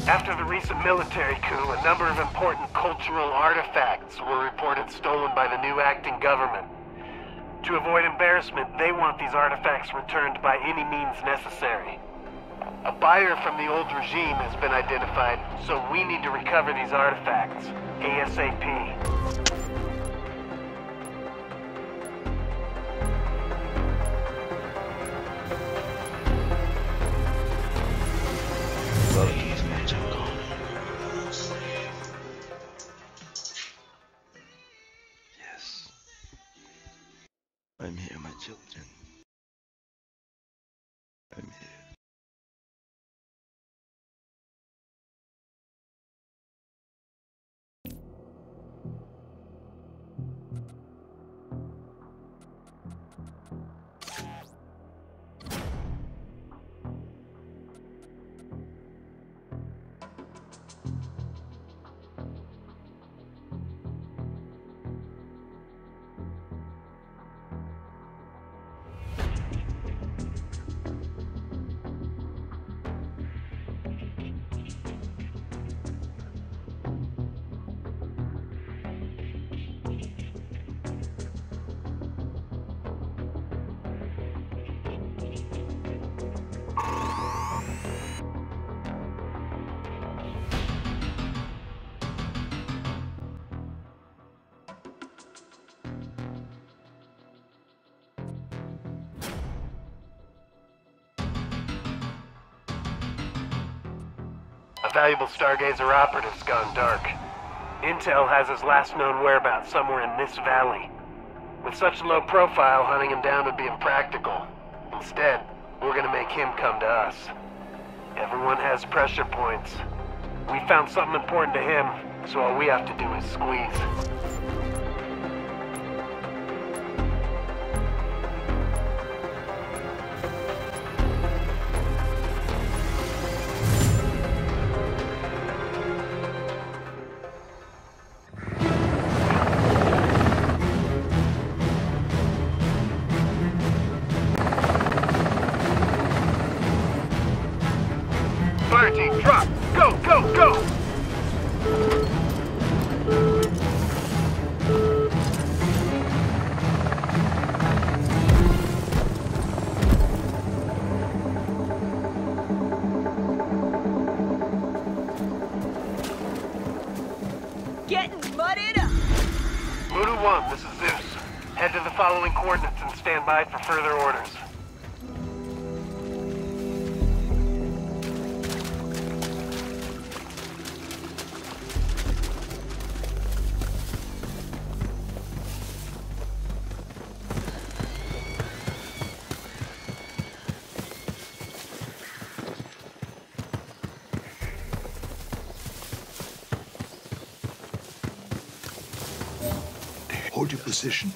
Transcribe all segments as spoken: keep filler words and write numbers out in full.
After the recent military coup, a number of important cultural artifacts were reported stolen by the new acting government. To avoid embarrassment, they want these artifacts returned by any means necessary. A buyer from the old regime has been identified, so we need to recover these artifacts ASAP. Yes. I'm here, my children. I'm here. A valuable Stargazer operative's gone dark. Intel has his last known whereabouts somewhere in this valley. With such low profile, hunting him down would be impractical. Instead, we're gonna make him come to us. Everyone has pressure points. We found something important to him, so all we have to do is squeeze. Fire team, drop! Go, go, go! Getting mudded up! Voodoo one, this is Zeus. Head to the following coordinates and stand by for further orders. Hold your position.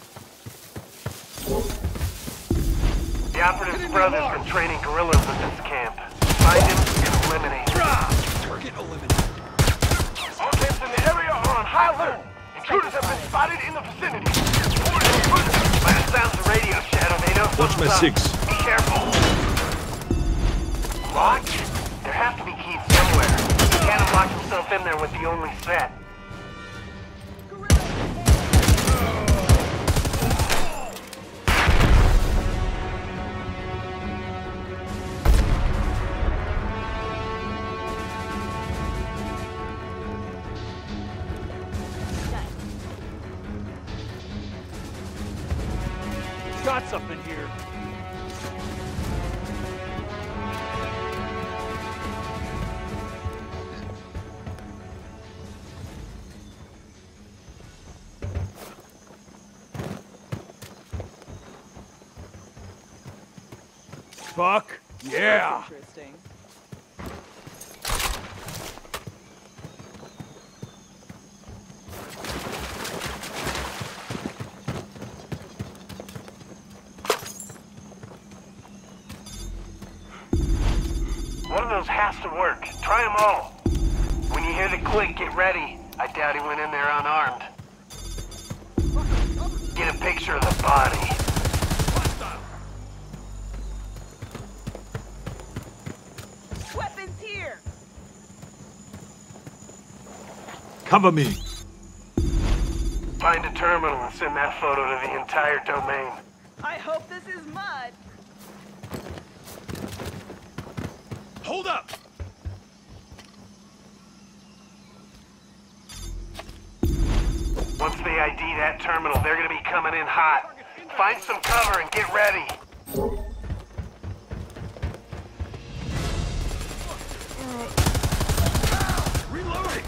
The operative's brother's been training guerrillas at this camp. Find him and eliminate him. Target eliminated. All camps in the area are on high alert. Intruders have been spotted in the vicinity. By the sounds of radio, Shadow, they know Watch my something's six. up. Be careful. Locked? There have to be keys somewhere. He can't have locked himself in there with the only set. Got something here. Fuck yeah! Interesting. One of those has to work. Try them all. When you hear the click, get ready. I doubt he went in there unarmed. Get a picture of the body. Weapons here! Cover me. Find a terminal and send that photo to the entire domain. I hope this is mud. Hold up! Once they I D that terminal, they're gonna be coming in hot. Find some cover and get ready. Reloading!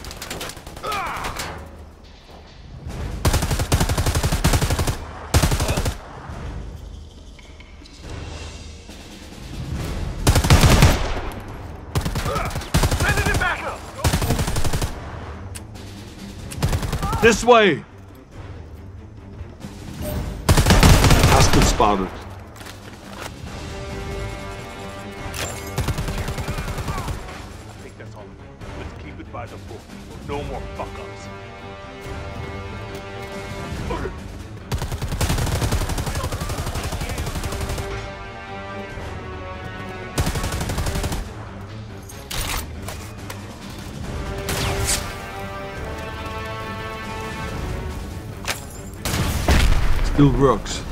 Sending it back up! This way. Hostile spotted. I think that's all. Let's keep it by the book. No more fuck-ups. Still works.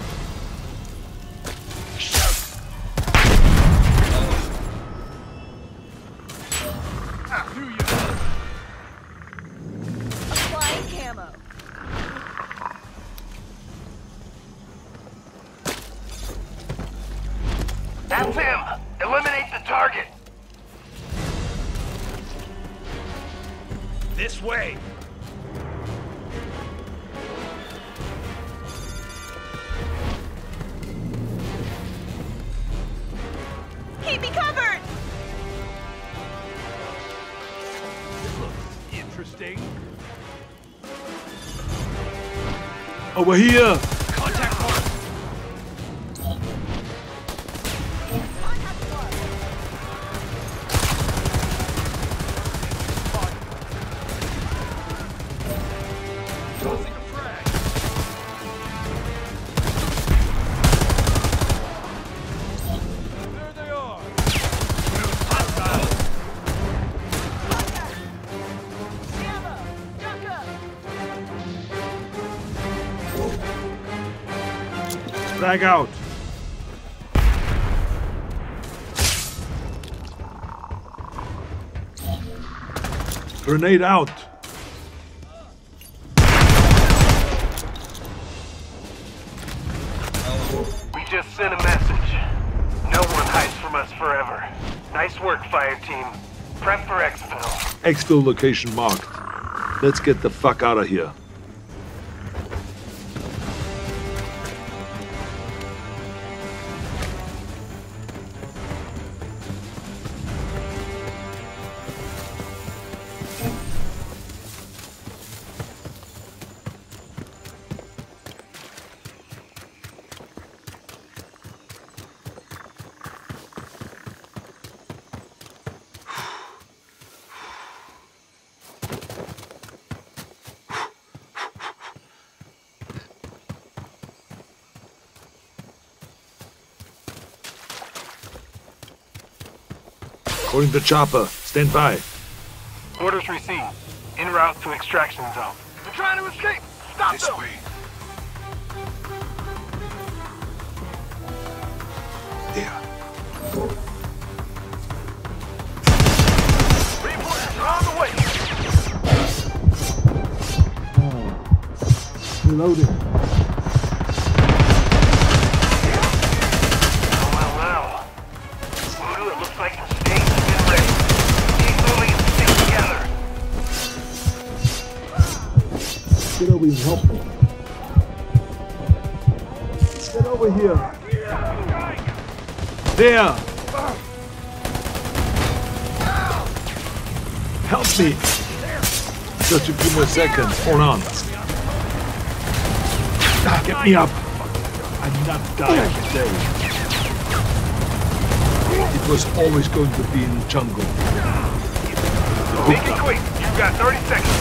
Applying camo. That's him! Eliminate the target! This way! Keep me covered! Interesting. Over here! Contact mark! Tossing a frag! There they are. Ammo! Duck up! Frag out! Grenade out! We just sent a message. No one hides from us forever. Nice work, fire team. Prep for exfil. Exfil location marked. Let's get the fuck out of here. Calling the chopper. Stand by. Orders received. En route to extraction zone. They're trying to escape! Stop This them! way. There. Reinforcements are on the way! Reloading. Oh, well, now. Voodoo, it looks like the stage has been ready. Keep moving and stick together. Get over here and help me. Get over here. There! Help me! Just a few more seconds. Hold on. Get me up! I'm not dying today. It was always going to be in the jungle. Make it quick. You've got thirty seconds.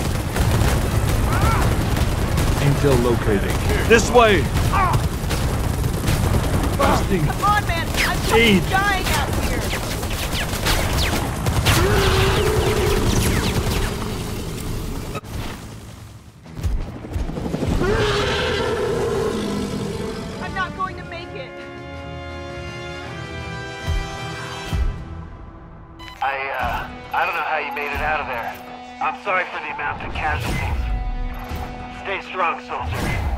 Intel located. This way! Fasting. Come on, man! I'm Aid. fucking dying out here! I don't know how you made it out of there. I'm sorry for the amount of casualties. Stay strong, soldier.